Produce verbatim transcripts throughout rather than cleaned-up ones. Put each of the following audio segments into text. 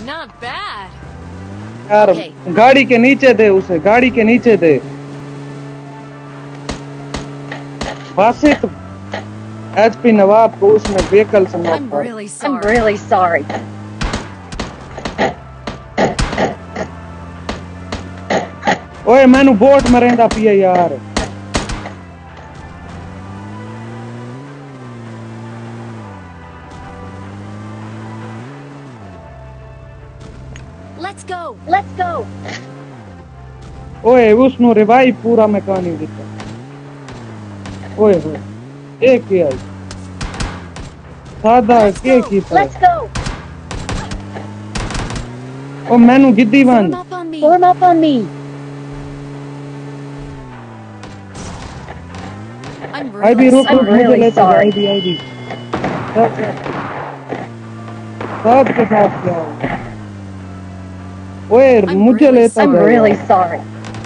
Not bad. यार Okay. गाड़ी के नीचे दे उसे, गाड़ी के नीचे दे। बासित एचपी नवाब को उसने व्हीकल से नॉक I'm कर। really I'm sorry. really sorry. ओए मैनू बोट मरेंदा पिया यार। Let's go. Let's go. ओए उसनु रिवाइव पूरा मैं कहानी दिता। ओए होए एक ही आई सादा Let's के go. की Let's go. ओ मैनू गिद्दी बन। Form up on me. Form up on me. I'm आई भी really रुक रुक I'm मुझे really लेता sorry. आई भी आई भी सब सब के साथ क्या हो? ओए I'm मुझे really लेता I'm जा really यार। sorry.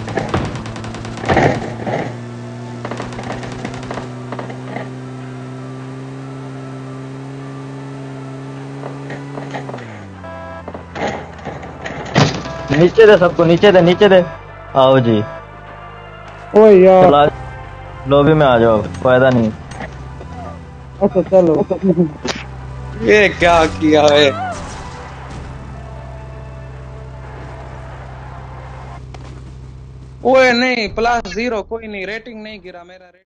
नीचे दे सबको, नीचे दे नीचे दे। आओ जी, ओए यार चला लॉबी में आ जाओ, फायदा नहीं। अच्छा चलो। ये क्या किया है? ओए नहीं, प्लस जीरो कोई नहीं, रेटिंग नहीं गिरा मेरा।